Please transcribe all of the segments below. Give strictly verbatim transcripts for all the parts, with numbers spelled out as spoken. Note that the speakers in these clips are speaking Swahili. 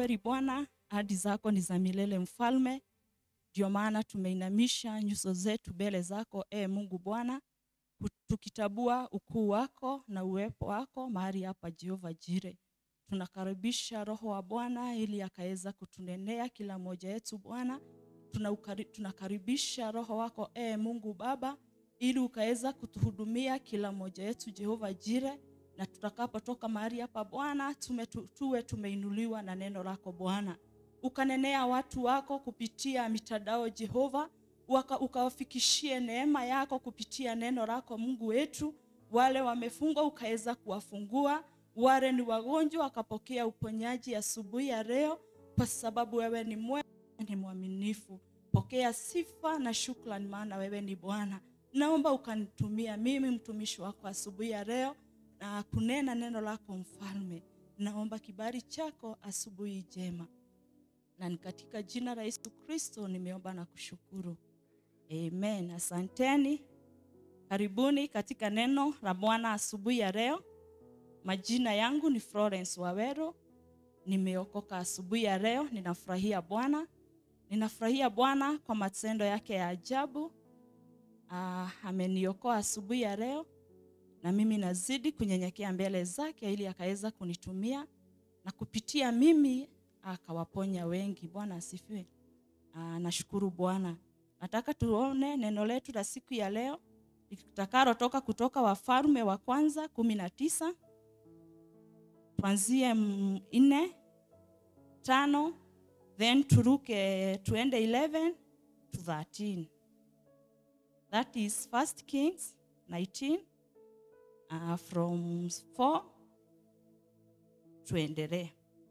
kweli Bwana, ahadi zako ni za milele mfalme. Ndio maana tumeinamisha nyuso zetu mbele zako e Mungu Bwana, tukitabua ukuu wako na uwepo wako mahali hapa Jehova Jire. Tunakaribisha Roho wa Bwana ili akaweza kutunenea kila mmoja wetu Bwana. Tunakaribisha Roho wako e Mungu Baba ili ukaweza kutuhudumia kila mmoja wetu Jehova Jire, na tutakapotoka mahali hapa Bwana tuwe tumeinuliwa na neno lako Bwana. Ukanenea watu wako kupitia mitandao Jehova, ukawafikishie neema yako kupitia neno lako Mungu wetu. Wale wamefungwa ukaweza kuwafungua, wale ni wagonjwa wakapokea uponyaji asubuhi ya leo, kwa sababu wewe ni mwema, ni mwaminifu. Pokea sifa na shukrani, maana wewe ni Bwana. Naomba ukanitumia mimi mtumishi wako asubuhi ya leo na kunena neno lako mfalme. Naomba kibali chako asubuhi njema, na ni katika jina la Yesu Kristo nimeomba na kushukuru, amen. Asanteni, karibuni katika neno la Bwana asubuhi ya leo. Majina yangu ni Florence Wawero, nimeokoka asubuhi ya leo. Ninafurahia Bwana, ninafurahia Bwana kwa matendo yake ya ajabu. Ah, ameniokoa asubuhi ya leo, na mimi nazidi kunyenyekea mbele zake ili akaweza kunitumia, na kupitia mimi akawaponya wengi. Bwana asifiwe. Ah, nashukuru Bwana. Nataka tuone neno letu la siku ya leo litakalo toka kutoka Wafalme wa kwanza kumi na tisa. Tuanzie nne, tano, then turuke tuende eleven to thirteen. That is First Kings nineteen, uh, from four tuendelee.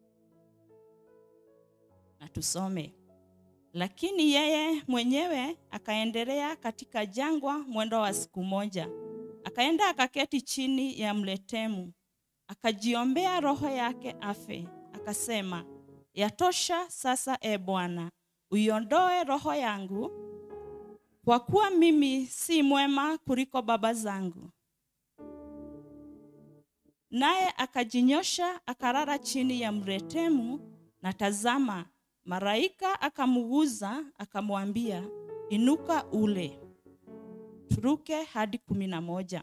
Na tusome. Lakini yeye mwenyewe akaendelea katika jangwa mwendo wa siku moja. Akaenda akaketi chini ya mletemu, akajiombea roho yake afe. Akasema, yatosha sasa e Bwana, uiondoe roho yangu, kwa kuwa mimi si mwema kuliko baba zangu. Naye akajinyosha akalala chini ya mletemu, na tazama, malaika akamuguza akamwambia, inuka ule. Turuke hadi kumi na moja.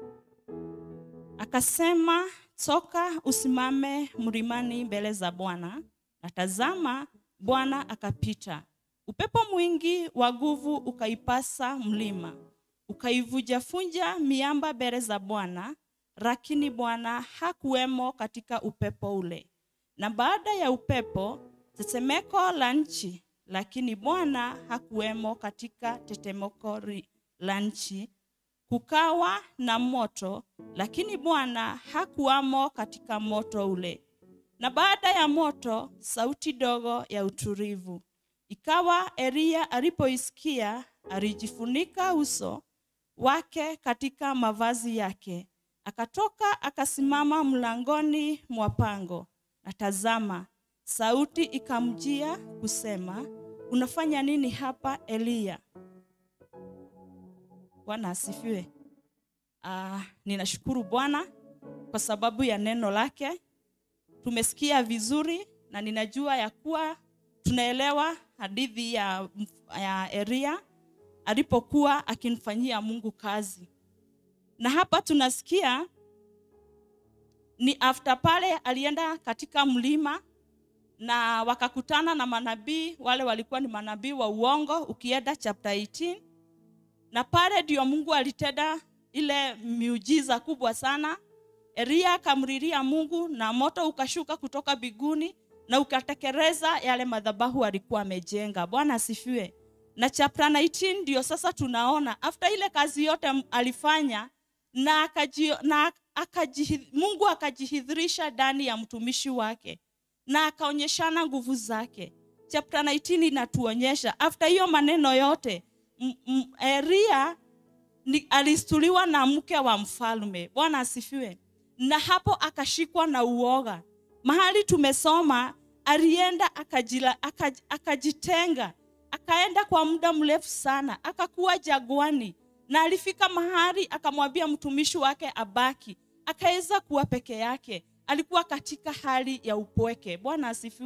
Akasema, toka usimame mlimani mbele za Bwana. Na tazama, Bwana akapita. Upepo mwingi wa nguvu ukaipasa mlima, ukaivuja-funja miamba mbele za Bwana, lakini Bwana hakuwemo katika upepo ule. Na baada ya upepo, tetemeko la nchi, lakini Bwana hakuwemo katika tetemeko la nchi. Kukawa na moto, lakini Bwana hakuwamo katika moto ule. Na baada ya moto, sauti dogo ya utulivu. Ikawa Elia alipoisikia, alijifunika uso wake katika mavazi yake. Akatoka akasimama mlangoni mwa pango. Na tazama, sauti ikamjia kusema, unafanya nini hapa Elia? Bwana asifiwe. Ah, ninashukuru Bwana kwa sababu ya neno lake. Tumesikia vizuri, na ninajua ya kuwa tunaelewa hadithi ya, ya Elia alipokuwa akimfanyia Mungu kazi. Na hapa tunasikia ni after pale alienda katika mlima na wakakutana na manabii, wale walikuwa ni manabii wa uongo, ukienda chapter eighteen. Na pale ndio Mungu alitenda ile miujiza kubwa sana. Elia akamlilia Mungu na moto ukashuka kutoka mbinguni na ukatekeleza yale madhabahu alikuwa amejenga. Bwana asifiwe. Na chapter nineteen ndio sasa tunaona after ile kazi yote alifanya, na akaji, na akaji, Mungu akajihidhirisha ndani ya mtumishi wake na akaonyeshana nguvu zake. Chapter nineteen inatuonyesha after hiyo maneno yote, Elia alistuliwa na mke wa mfalme. Bwana asifiwe. Na hapo akashikwa na uoga. Mahali tumesoma alienda akajila, akaj, akajitenga, akaenda kwa muda mrefu sana, akakuwa jagwani, na alifika mahali akamwambia mtumishi wake abaki, akaweza kuwa peke yake. Alikuwa katika hali ya upweke. Bwana asifiwe.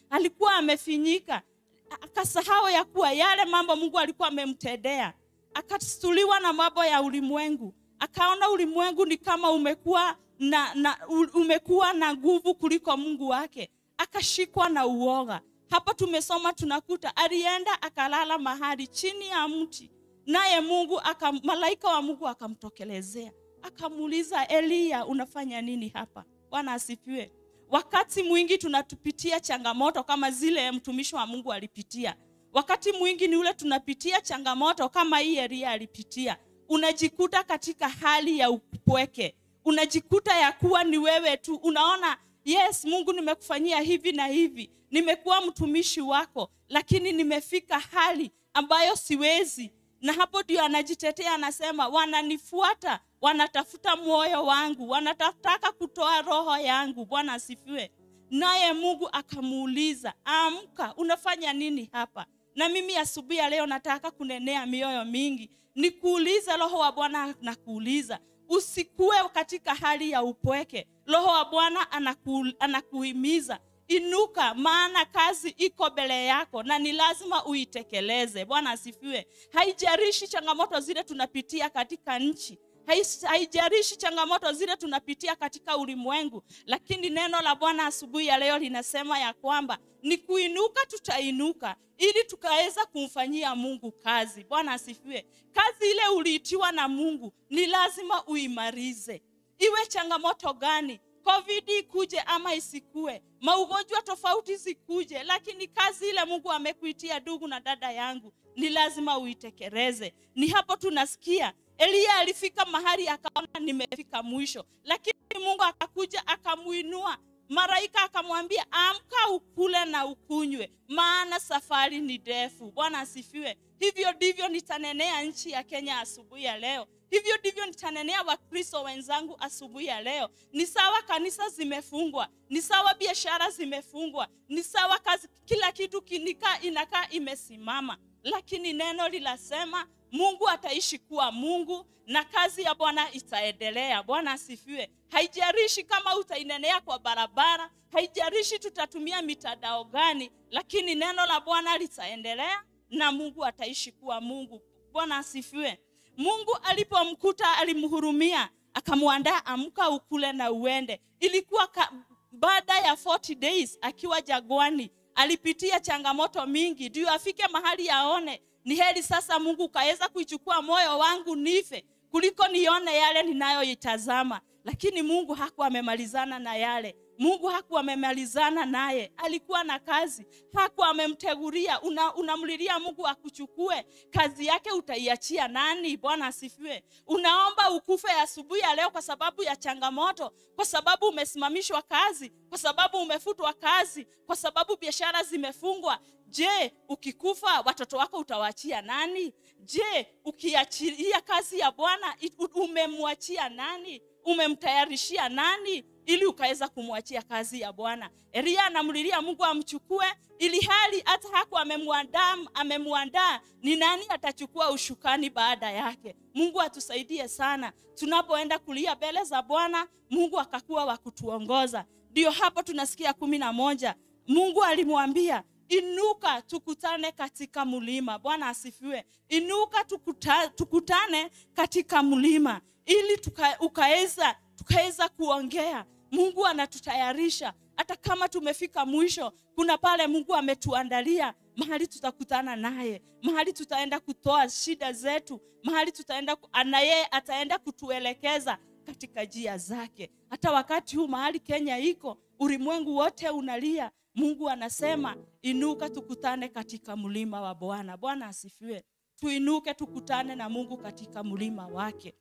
alikuwa amefinyika, akasahau ya kuwa yale mambo Mungu alikuwa amemtendea. Akastuliwa na mambo ya ulimwengu, akaona ulimwengu ni kama umekuwa na, na umekuwa na nguvu kuliko Mungu wake, akashikwa na uoga. Hapa tumesoma tunakuta alienda akalala mahali chini ya mti, naye Mungu aka, malaika wa Mungu akamtokelezea, akamuuliza, Elia, unafanya nini hapa? Bwana asifiwe. Wakati mwingi tunatupitia changamoto kama zile mtumishi wa Mungu alipitia. Wakati mwingi ni ule tunapitia changamoto kama hii Elia alipitia. Unajikuta katika hali ya upweke, unajikuta ya kuwa ni wewe tu. Unaona, yes, Mungu nimekufanyia hivi na hivi, nimekuwa mtumishi wako, lakini nimefika hali ambayo siwezi. Na hapo ndio anajitetea, anasema, wananifuata, wanatafuta moyo wangu, wanataka kutoa roho yangu. Bwana asifiwe. Naye Mungu akamuuliza, amka, unafanya nini hapa? Na mimi asubuhi ya leo nataka kunenea mioyo mingi. Nikuulize, roho wa Bwana anakuuliza, usikue katika hali ya upweke. Roho wa Bwana anaku, anakuhimiza, inuka, maana kazi iko mbele yako na ni lazima uitekeleze. Bwana asifiwe. Haijalishi changamoto zile tunapitia katika nchi, haijalishi changamoto zile tunapitia katika ulimwengu, lakini neno la Bwana asubuhi ya leo linasema ya kwamba ni kuinuka, tutainuka ili tukaweza kumfanyia Mungu kazi. Bwana asifiwe. Kazi ile uliitiwa na Mungu ni lazima uimalize. Iwe changamoto gani, COVID ikuje ama isikue, maugonjwa tofauti zikuje, lakini kazi ile Mungu amekuitia, ndugu na dada yangu, ni lazima uitekeleze. Ni hapo tunasikia Elia alifika mahali akaona nimefika mwisho, lakini Mungu akakuja akamuinua. Malaika akamwambia, amka, ukule na ukunywe, maana safari ni ndefu. Bwana asifiwe. Hivyo ndivyo nitanenea nchi ya Kenya asubuhi ya leo. Hivyo ndivyo nitanenea Wakristo wenzangu asubuhi ya leo. Ni sawa kanisa zimefungwa, ni sawa biashara zimefungwa, ni sawa kazi, kila kitu kinika inakaa imesimama, lakini neno linasema Mungu ataishi kuwa Mungu na kazi ya Bwana itaendelea. Bwana asifiwe. Haijalishi kama utainenea kwa barabara, haijalishi tutatumia mitandao gani, lakini neno la Bwana litaendelea na Mungu ataishi kuwa Mungu. Bwana asifiwe. Mungu alipomkuta alimhurumia, akamwandaa, amka, ukule na uende. Ilikuwa baada ya arobaini days akiwa jangwani, alipitia changamoto mingi ndio afike mahali aone ni heri sasa Mungu kaweza kuichukua moyo wangu nife kuliko nione yale ninayoitazama. Lakini Mungu hakuwa amemalizana na yale. Mungu hakuwa amemalizana naye. Alikuwa na kazi. Hakuwa amemtegulia. Una, unamlilia Mungu akuchukue, kazi yake utaiachia nani? Bwana asifiwe. Unaomba ukufe asubuhi ya leo kwa sababu ya changamoto, kwa sababu umesimamishwa kazi, kwa sababu umefutwa kazi, kwa sababu biashara zimefungwa. Je, ukikufa watoto wako utawaachia nani? Je, ukiachilia kazi ya Bwana umemwachia nani? Umemtayarishia nani ili ukaweza kumwachia kazi ya Bwana? Elia anamlilia Mungu amchukue, ili hali hata hakuwa amemwandaa amemwandaa ni nani atachukua ushukani baada yake. Mungu atusaidie sana tunapoenda kulia mbele za Bwana, Mungu akakuwa wa kutuongoza. Ndio hapo tunasikia kumi na moja, Mungu alimwambia, inuka tukutane katika mlima. Bwana asifiwe. Inuka tukuta, tukutane katika mlima ili tuka, ukaweza tukaweza kuongea. Mungu anatutayarisha hata kama tumefika mwisho. Kuna pale Mungu ametuandalia mahali tutakutana naye, mahali tutaenda kutoa shida zetu, mahali tutaenda na yeye ataenda kutuelekeza katika njia zake. Hata wakati huu mahali Kenya iko, ulimwengu wote unalia, Mungu anasema inuka tukutane katika mlima wa Bwana. Bwana asifiwe. Tuinuke tukutane na Mungu katika mlima wake.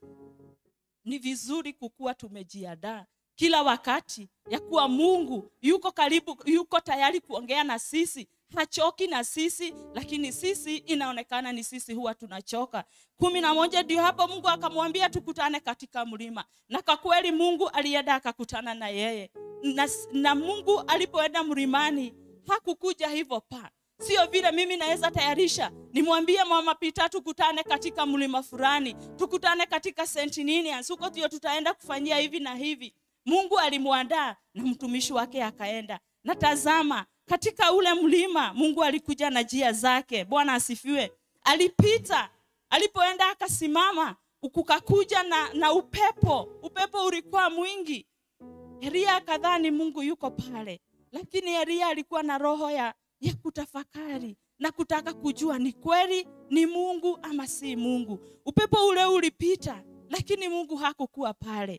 Ni vizuri kukua tumejiandaa kila wakati ya kuwa Mungu yuko karibu, yuko tayari kuongea na sisi. Hachoki na sisi, lakini sisi inaonekana ni sisi huwa tunachoka. kumi na moja ndio hapo Mungu akamwambia tukutane katika mlima. Na kwa kweli Mungu alienda akakutana na yeye. Na, na Mungu alipoenda mlimani hakukuja hivyo pa. Sio vile mimi naweza tayarisha nimwambie mama Pita tukutane katika mlima fulani, tukutane katika Saint Ninians, huko ndio tutaenda kufanyia hivi na hivi. Mungu alimwandaa na mtumishi wake akaenda. Na tazama, katika ule mlima Mungu alikuja na njia zake. Bwana asifiwe. Alipita, alipoenda akasimama, ukukakuja na, na upepo. Upepo ulikuwa mwingi. Elia akadhani Mungu yuko pale. Lakini Elia alikuwa na roho ya, ya kutafakari na kutaka kujua ni kweli ni Mungu ama si Mungu. Upepo ule ulipita, lakini Mungu hakukuwa pale.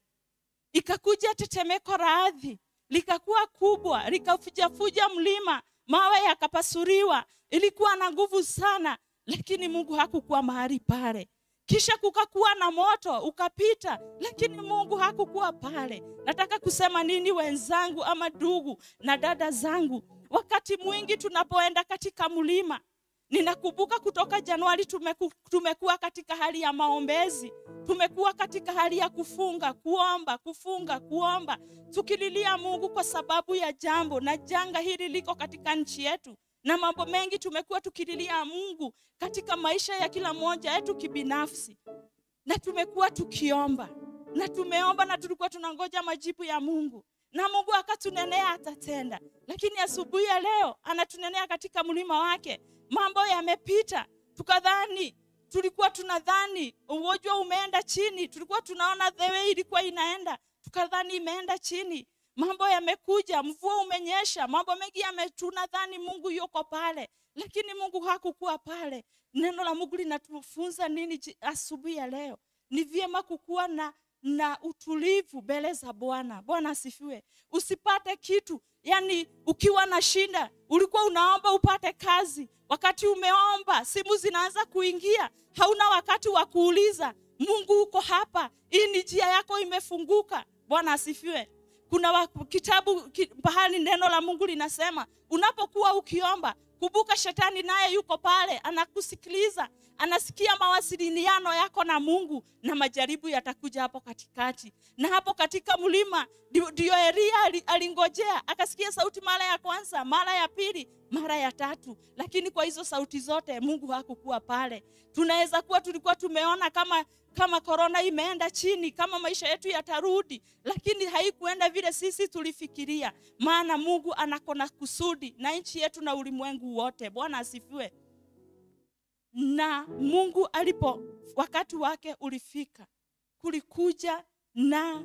Ikakuja tetemeko la ardhi, likakuwa kubwa, likafuja mlima, mawe yakapasuriwa. Ilikuwa na nguvu sana, lakini Mungu hakukuwa mahali pale. Kisha kukakuwa na moto ukapita, lakini Mungu hakukuwa pale. Nataka kusema nini wenzangu ama ndugu na dada zangu? Wakati mwingi tunapoenda katika mlima, ninakumbuka kutoka Januari tumeku, tumekuwa katika hali ya maombezi. Tumekuwa katika hali ya kufunga, kuomba, kufunga, kuomba. Tukililia Mungu kwa sababu ya jambo na janga hili liko katika nchi yetu. Na mambo mengi tumekuwa tukililia Mungu katika maisha ya kila mmoja yetu kibinafsi. Na tumekuwa tukiomba. Na tumeomba na tulikuwa tunangoja majibu ya Mungu. Na Mungu akatunenea atatenda. Lakini asubuhi ya leo anatunenea katika mlima wake. Mambo yamepita. Tukadhani, tulikuwa tunadhani ugonjwa umeenda chini. Tulikuwa tunaona the way ilikuwa inaenda. Tukadhani imeenda chini. Mambo yamekuja, mvua umenyesha, mambo mengi yametunadhani Mungu yuko pale. Lakini Mungu hakukuwa pale. Neno la Mungu linatufunza nini asubuhi ya leo? Ni vyema kukuwa na na utulivu mbele za Bwana. Bwana asifiwe. Usipate kitu, yani ukiwa na shida, ulikuwa unaomba upate kazi. Wakati umeomba, simu zinaanza kuingia, hauna wakati wa kuuliza, Mungu uko hapa, hii ni njia yako imefunguka. Bwana asifiwe. Kuna wa, kitabu pahali neno la Mungu linasema, unapokuwa ukiomba, kumbuka shetani naye yuko pale, anakusikiliza, anasikia mawasiliano yako na Mungu, na majaribu yatakuja hapo katikati. Na hapo katika mlima ndio Elia alingojea, akasikia sauti mara ya kwanza, mara ya pili, mara ya tatu. Lakini kwa hizo sauti zote Mungu hakukuwa pale. Tunaweza kuwa tulikuwa tumeona kama kama corona imeenda chini, kama maisha yetu yatarudi, lakini haikuenda vile sisi tulifikiria. Maana Mungu anakona kusudi na nchi yetu na ulimwengu wote. Bwana asifiwe. Na Mungu alipo, wakati wake ulifika, kulikuja na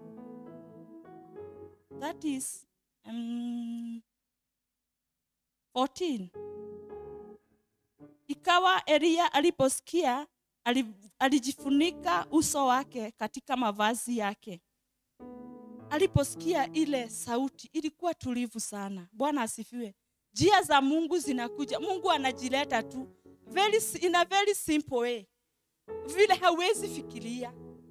that is um, fourteen. Ikawa Elia aliposikia, alijifunika uso wake katika mavazi yake. Aliposikia ile sauti, ilikuwa tulivu sana. Bwana asifiwe. Njia za Mungu zinakuja. Mungu anajileta tu very, in a very simple way, vile hawezi fikiria.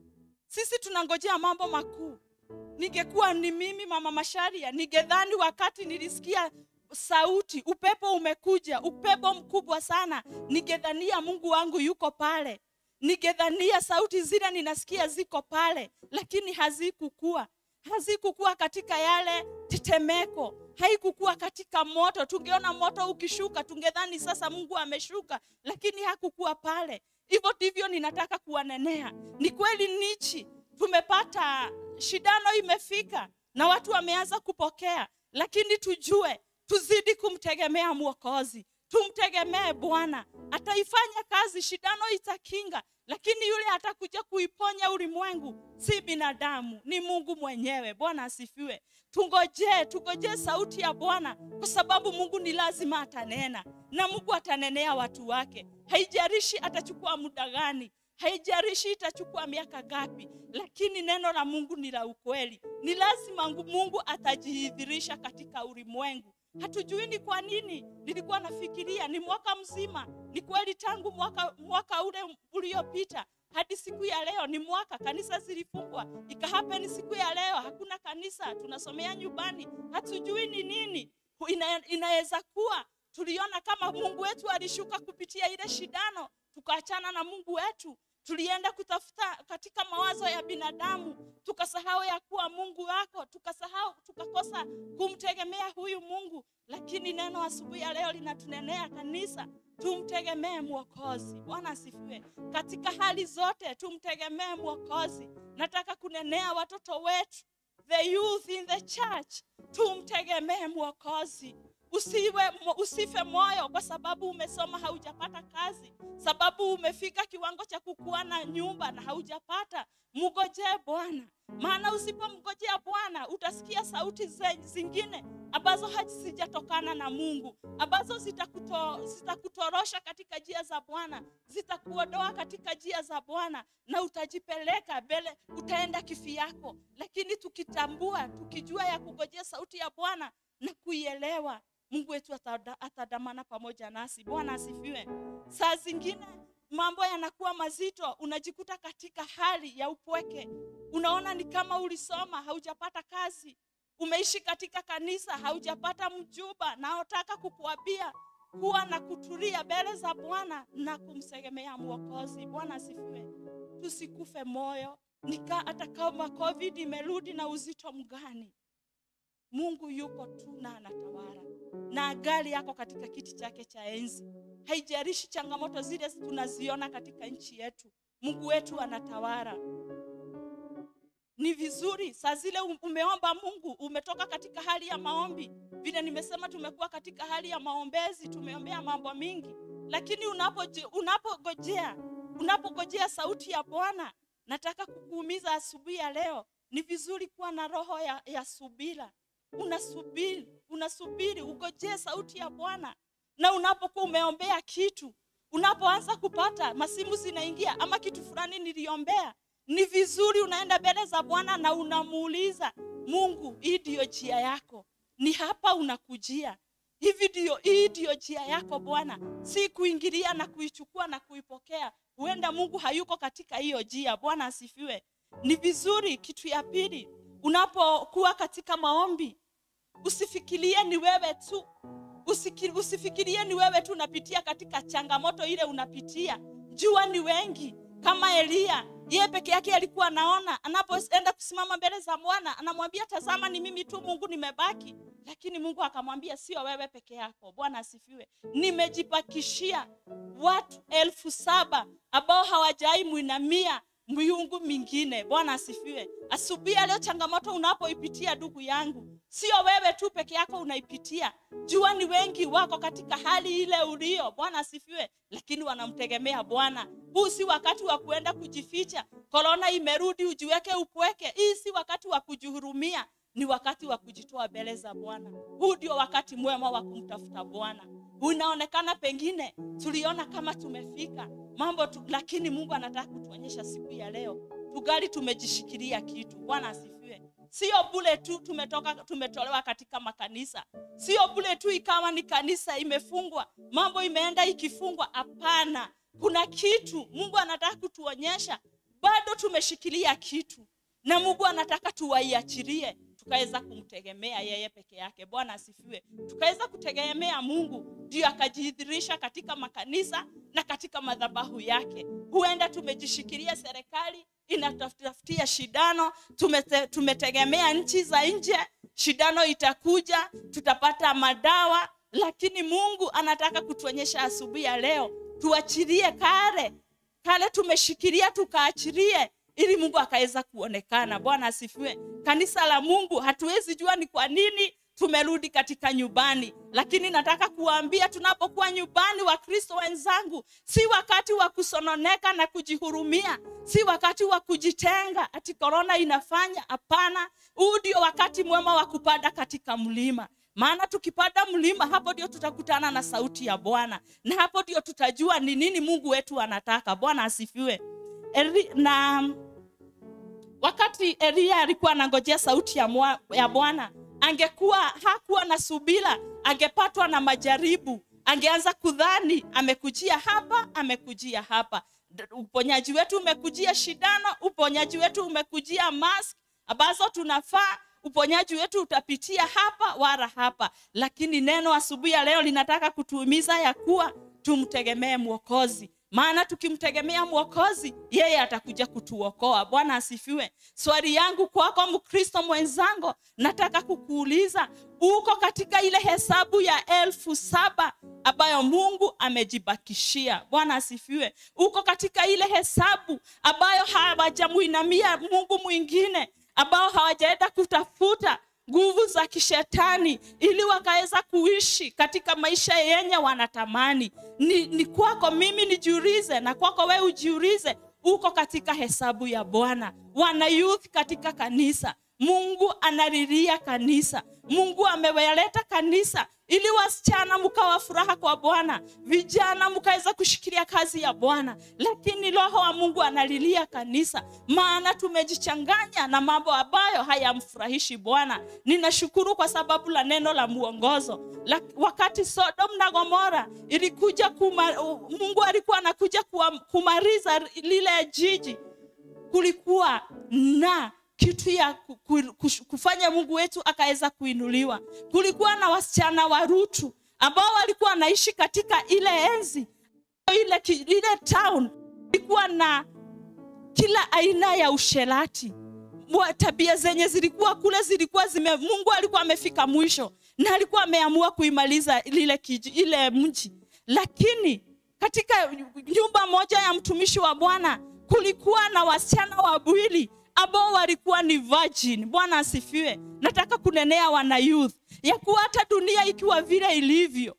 Sisi tunangojea mambo makuu. Ningekuwa ni mimi Mama Masharia, ningedhani wakati nilisikia sauti, upepo umekuja, upepo mkubwa sana, ningedhania Mungu wangu yuko pale. Ningedhania sauti zile ninasikia ziko pale, lakini hazikukua. Hazikukua katika yale tetemeko, haikukua katika moto. Tungeona moto ukishuka, tungedhani sasa Mungu ameshuka, lakini hakukua pale. Hivyo ndivyo ninataka kuwanenea. Ni kweli nichi, tumepata shidano imefika, na watu wameanza kupokea, lakini tujue, tuzidi kumtegemea Mwokozi. Tumtegemee Bwana. Ataifanya kazi, shidano itakinga, lakini yule atakuja kuiponya ulimwengu si binadamu, ni Mungu mwenyewe. Bwana asifiwe. Tungoje, tungoje sauti ya Bwana, kwa sababu Mungu ni lazima atanena, na Mungu atanenea watu wake. Haijarishi atachukua muda gani, haijarishi itachukua miaka gapi, lakini neno la Mungu ni la ukweli. Ni lazima Mungu atajidhihirisha katika ulimwengu. Hatujui ni kwa nini. Nilikuwa nafikiria ni mwaka mzima. Ni kweli tangu mwaka, mwaka ule uliopita hadi siku ya leo ni mwaka, kanisa zilifungwa. Ikahappen siku ya leo hakuna kanisa, tunasomea nyumbani. Hatujui ni nini. Ina, inaweza kuwa tuliona kama Mungu wetu alishuka kupitia ile shidano, tukaachana na Mungu wetu. Tulienda kutafuta katika mawazo ya binadamu, tukasahau ya kuwa Mungu wako, tukasahau, tukakosa kumtegemea huyu Mungu. Lakini neno asubuhi ya leo linatunenea kanisa, tumtegemee Mwokozi. Bwana asifiwe. Katika hali zote tumtegemee Mwokozi. Nataka kunenea watoto wetu, the youth in the church, tumtegemee Mwokozi. Usiwe, usife moyo kwa sababu umesoma haujapata kazi, sababu umefika kiwango cha kukuwa na nyumba na haujapata. Mngojee Bwana, maana usipomngojea Bwana utasikia sauti zingine ambazo hazijatokana na Mungu, ambazo zitakuto, zitakutorosha katika njia za Bwana, zitakuondoa katika njia za Bwana, na utajipeleka mbele, utaenda kifi yako. Lakini tukitambua, tukijua ya kungojea sauti ya Bwana na kuielewa, Mungu wetu atadamana pamoja nasi. Bwana asifiwe. Saa zingine mambo yanakuwa mazito, unajikuta katika hali ya upweke. Unaona ni kama ulisoma haujapata kazi, umeishi katika kanisa haujapata mjumba, na nataka kukuambia kuwa na kutulia mbele za Bwana na kumtegemea Mwokozi. Bwana asifiwe. Tusikufe moyo. Nika hata kama COVID imerudi na uzito mgani, Mungu yuko tu na anatawala, na gari yako katika kiti chake cha enzi. Haijalishi changamoto zile tunaziona katika nchi yetu, Mungu wetu anatawala. Ni vizuri saa zile umeomba Mungu, umetoka katika hali ya maombi. Vile nimesema tumekuwa katika hali ya maombezi, tumeombea mambo mingi. Lakini unapogojea unapogojea unapogojea sauti ya Bwana, nataka kukuumiza asubuhi ya leo, ni vizuri kuwa na roho ya, ya subira. Unasubiri, unasubiri, ugojee sauti ya Bwana. Na unapokuwa umeombea kitu, unapoanza kupata masimu zinaingia ama kitu fulani niliombea, ni vizuri unaenda mbele za Bwana na unamuuliza Mungu, hii ndio njia yako, ni hapa unakujia, hivi ndio, hii ndio njia yako Bwana. Si kuingilia na kuichukua na kuipokea. Huenda Mungu hayuko katika hiyo njia. Bwana asifiwe. Ni vizuri, kitu ya pili, unapokuwa katika maombi, usifikirie ni wewe tu. Usifikirie ni wewe tu unapitia katika changamoto ile unapitia. Jua ni wengi. Kama Elia, yeye peke yake alikuwa anaona, anapoenda kusimama mbele za Bwana, anamwambia tazama ni mimi tu Mungu nimebaki. Lakini Mungu akamwambia sio wewe peke yako. Bwana asifiwe. Nimejibakishia watu elfu saba ambao hawajai muinamia miungu mingine. Bwana asifiwe. Asubuhi leo changamoto unapoipitia ndugu yangu, sio wewe tu peke yako unaipitia. Jua ni wengi wako katika hali ile ulio. Bwana asifiwe. Lakini wanamtegemea Bwana. Huu si wakati wa kuenda kujificha. Corona imerudi ujiweke upweke. Hii si wakati wa kujihurumia. Ni wakati wa kujitoa mbele za Bwana. Huu ndio wakati mwema wa kumtafuta Bwana. Unaonekana pengine tuliona kama tumefika mambo tu, lakini Mungu anataka kutuonyesha siku ya leo tugali tumejishikilia kitu. Bwana asifiwe. Sio bure tu tumetoka tumetolewa katika makanisa. Sio bure tu ikawa ni kanisa imefungwa, mambo imeenda ikifungwa. Hapana. Kuna kitu Mungu anataka kutuonyesha, bado tumeshikilia kitu. Na Mungu anataka tuwaiachilie, tukaweza kumtegemea yeye peke yake. Bwana asifiwe. Tukaweza kutegemea Mungu, ndio akajidhihirisha katika makanisa na katika madhabahu yake. Huenda tumejishikilia serikali inatafutia shidano, tumete, tumetegemea nchi za nje, shidano itakuja, tutapata madawa. Lakini Mungu anataka kutuonyesha asubuhi ya leo, tuachilie kale kale tumeshikilia, tukaachilie ili Mungu akaweza kuonekana. Bwana asifiwe. Kanisa la Mungu, hatuwezi jua ni kwa nini tumerudi katika nyumbani, lakini nataka kuambia tunapokuwa nyumbani wa Kristo wenzangu, si wakati wa kusononeka na kujihurumia, si wakati wa kujitenga ati corona inafanya. Hapana. Huu ndio wakati mwema wa kupanda katika mlima. Maana tukipanda mlima, hapo ndio tutakutana na sauti ya Bwana, na hapo ndio tutajua ni nini Mungu wetu anataka. Bwana asifiwe. Eri, na wakati Elia alikuwa anangojea sauti ya, ya Bwana, angekuwa hakuwa na subira, angepatwa na majaribu, angeanza kudhani amekujia hapa, amekujia hapa. Uponyaji wetu umekujia shidano, uponyaji wetu umekujia mask ambazo tunafaa, uponyaji wetu utapitia hapa wala hapa. Lakini neno asubuhi ya leo linataka kutuhimiza ya kuwa tumtegemee Mwokozi. Maana tukimtegemea Mwokozi, yeye atakuja kutuokoa. Bwana asifiwe. Swali yangu kwako Mkristo mwenzangu, nataka kukuuliza, uko katika ile hesabu ya elfu saba ambayo Mungu amejibakishia? Bwana asifiwe. Uko katika ile hesabu ambayo hawajamuinamia Mungu mwingine, ambao hawajaenda kutafuta nguvu za kishetani, ili wakaweza kuishi katika maisha yenye wanatamani. Ni, ni kwako mimi nijiulize, na kwako wewe ujiulize, uko katika hesabu ya Bwana. Wana youth katika kanisa, Mungu analilia kanisa. Mungu amewaleta kanisa ili wasichana mkawa furaha kwa Bwana, vijana mkaweza kushikilia kazi ya Bwana. Lakini Roho wa Mungu analilia kanisa, maana tumejichanganya na mambo ambayo hayamfurahishi Bwana. Ninashukuru kwa sababu la neno la muongozo. Wakati Sodom na Gomora ilikuja kuma, Mungu alikuwa anakuja kumaliza lile jiji, kulikuwa na kitu ya kufanya Mungu wetu akaweza kuinuliwa. Kulikuwa na wasichana wa Rutu ambao walikuwa wanaishi katika ile enzi, ile, ile town ilikuwa na kila aina ya usherati. Tabia zenye zilikuwa kule zilikuwa zime, Mungu alikuwa amefika mwisho na alikuwa ameamua kuimaliza lile kiji, ile mji. Lakini katika nyumba moja ya mtumishi wa Bwana kulikuwa na wasichana wawili ambao walikuwa ni virgin. Bwana asifiwe. Nataka kunenea wana youth ya kuwa hata dunia ikiwa vile ilivyo,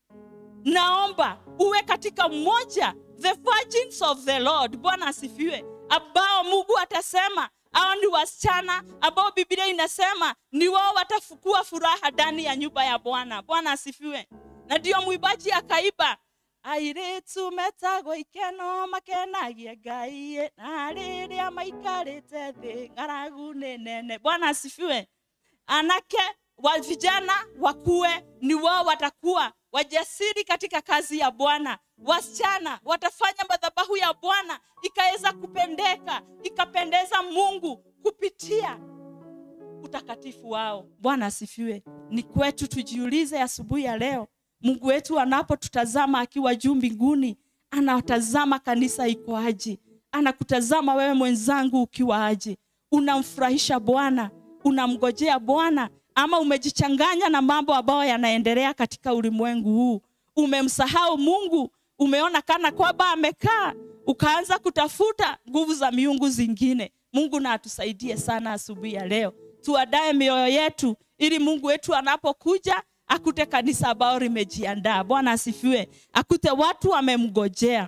naomba uwe katika mmoja, the virgins of the Lord. Bwana asifiwe. Ambao Mungu atasema hao ni wasichana ambao Biblia inasema ni wao watafukua furaha ndani ya nyumba ya Bwana. Bwana asifiwe. Na ndio mwimbaji akaiba, airetu metago ikeno makenagia Ngai na riria maikarite thi ngaragu nene. Bwana asifiwe. Anake wa vijana wakuwe ni wao watakuwa wajasiri katika kazi ya Bwana. Wasichana watafanya madhabahu ya Bwana ikaweza kupendeka, ikapendeza Mungu kupitia utakatifu wao. Bwana asifiwe. Ni kwetu tujiulize asubuhi ya leo, Mungu wetu anapotutazama akiwa juu mbinguni, anatazama kanisa iko aje? Anakutazama wewe mwenzangu ukiwa aje? Unamfurahisha Bwana? Unamgojea Bwana? Ama umejichanganya na mambo ambayo yanaendelea katika ulimwengu huu? Umemsahau Mungu, umeona kana kwamba amekaa, ukaanza kutafuta nguvu za miungu zingine. Mungu na atusaidie sana asubuhi ya leo. Tuandae mioyo yetu ili Mungu wetu anapokuja akute kanisa ambao limejiandaa. Bwana asifiwe. Akute watu wamemgojea,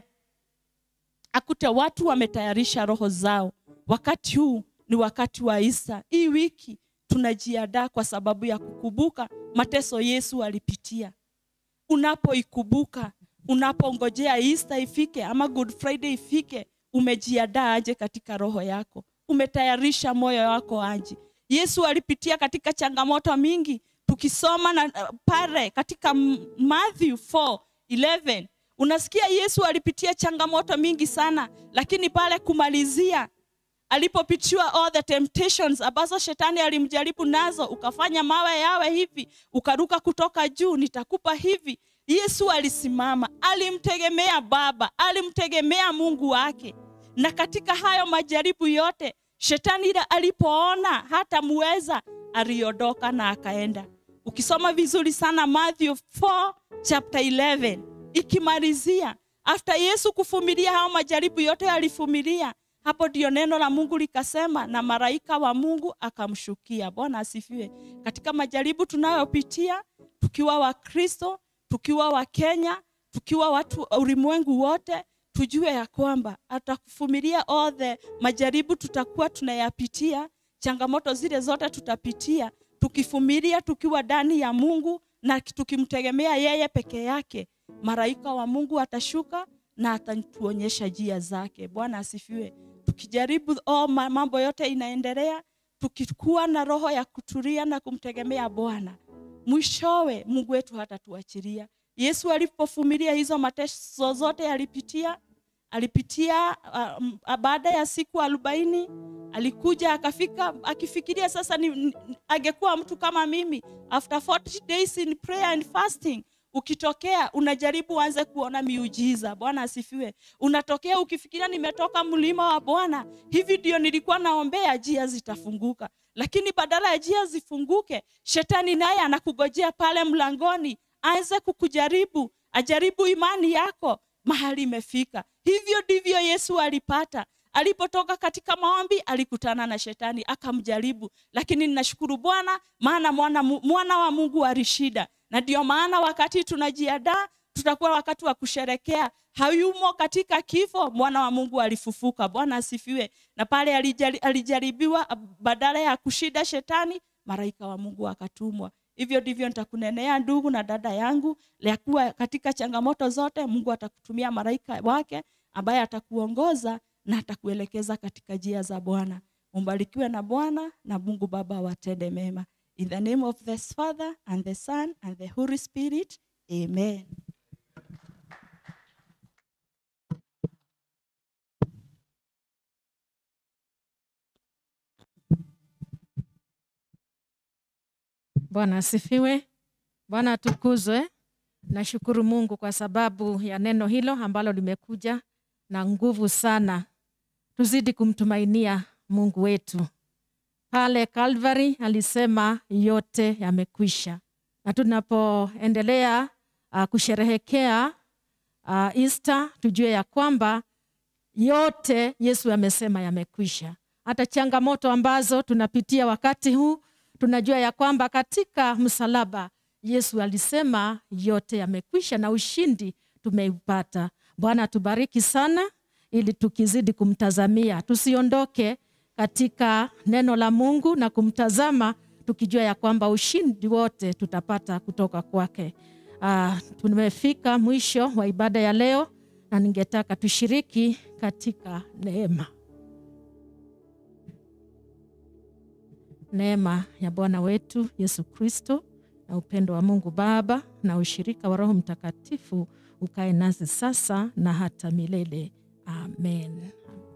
akute watu wametayarisha roho zao. Wakati huu ni wakati wa Easter. Hii wiki tunajiandaa kwa sababu ya kukumbuka mateso Yesu alipitia. Unapoikumbuka, unapongojea Easter ifike ama Good Friday ifike, umejiandaa aje katika roho yako? Umetayarisha moyo wako aje? Yesu alipitia katika changamoto mingi. Tukisoma na uh, pale katika Matthew four eleven, unasikia Yesu alipitia changamoto mingi sana, lakini pale kumalizia alipopitiwa all the temptations ambazo shetani alimjaribu nazo, ukafanya mawe yawe hivi, ukaruka kutoka juu, nitakupa hivi. Yesu alisimama, alimtegemea Baba, alimtegemea Mungu wake. Na katika hayo majaribu yote, shetani ile alipoona hata muweza, aliondoka na akaenda. Ukisoma vizuri sana Matthew four chapter eleven, ikimalizia after Yesu kufumilia hao majaribu yote alifumilia, hapo ndio neno la Mungu likasema na malaika wa Mungu akamshukia. Bwana asifiwe. Katika majaribu tunayopitia, tukiwa wa Kristo, tukiwa wa Kenya, tukiwa watu ulimwengu wote, tujue ya kwamba atakufumilia all the majaribu tutakuwa tunayapitia, changamoto zile zote tutapitia, tukifumilia tukiwa ndani ya Mungu na tukimtegemea yeye peke yake. Malaika wa Mungu atashuka na atatuonyesha njia zake. Bwana asifiwe. Tukijaribu oh, mambo yote inaendelea, tukikuwa na roho ya kutulia na kumtegemea Bwana, mwishowe Mungu wetu hatatuachilia. Yesu alipofumilia hizo mateso zote alipitia, alipitia uh, baada ya siku arobaini alikuja akafika akifikiria sasa ni angekuwa mtu kama mimi. After forty days in prayer and fasting, ukitokea unajaribu uanze kuona miujiza. Bwana asifiwe. Unatokea ukifikiria nimetoka mlima wa Bwana, hivi ndio nilikuwa naombea njia zitafunguka. Lakini badala ya njia zifunguke, shetani naye anakugojea pale mlangoni, aanze kukujaribu, ajaribu imani yako mahali imefika. Hivyo ndivyo Yesu alipata. alipotoka katika maombi alikutana na shetani akamjaribu, lakini ninashukuru Bwana maana mwana, mwana wa Mungu alishinda. Na ndio maana wakati tunajiandaa tutakuwa wakati wa kusherekea hayumo katika kifo, mwana wa Mungu alifufuka. Bwana asifiwe. Na pale alijaribiwa, badala ya kushinda shetani, malaika wa Mungu akatumwa. Hivyo ndivyo nitakunenea ndugu na dada yangu, ya kuwa katika changamoto zote Mungu atakutumia malaika wake ambaye atakuongoza na atakuelekeza katika njia za Bwana. Mbarikiwe na Bwana na Mungu Baba watende mema. In the name of the Father and the Son and the Holy Spirit. Amen. Bwana asifiwe. Bwana atukuzwe. Nashukuru Mungu kwa sababu ya neno hilo ambalo limekuja na nguvu sana. Tuzidi kumtumainia Mungu wetu. Pale Calvary alisema yote yamekwisha. Na tunapoendelea uh, kusherehekea uh, Easter, tujue ya kwamba yote Yesu amesema yamekwisha. Hata changamoto ambazo tunapitia wakati huu, tunajua ya kwamba katika msalaba Yesu alisema yote yamekwisha na ushindi tumeupata. Bwana tubariki sana, ili tukizidi kumtazamia tusiondoke katika neno la Mungu na kumtazama, tukijua ya kwamba ushindi wote tutapata kutoka kwake. Uh, tumefika mwisho wa ibada ya leo na ningetaka tushiriki katika neema. Neema ya Bwana wetu Yesu Kristo na upendo wa Mungu Baba na ushirika wa Roho Mtakatifu ukae nasi sasa na hata milele. Amen.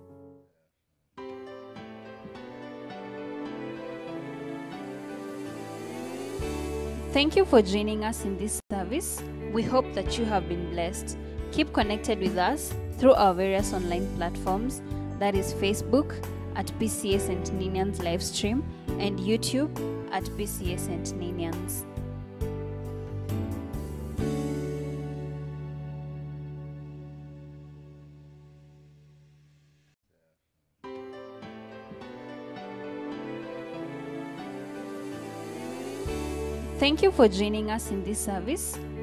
Thank you for joining us in this service. We hope that you have been blessed. Keep connected with us through our various online platforms, that is Facebook at P C A Saint Ninians live stream and YouTube at P C A Saint Ninians. Thank you for joining us in this service.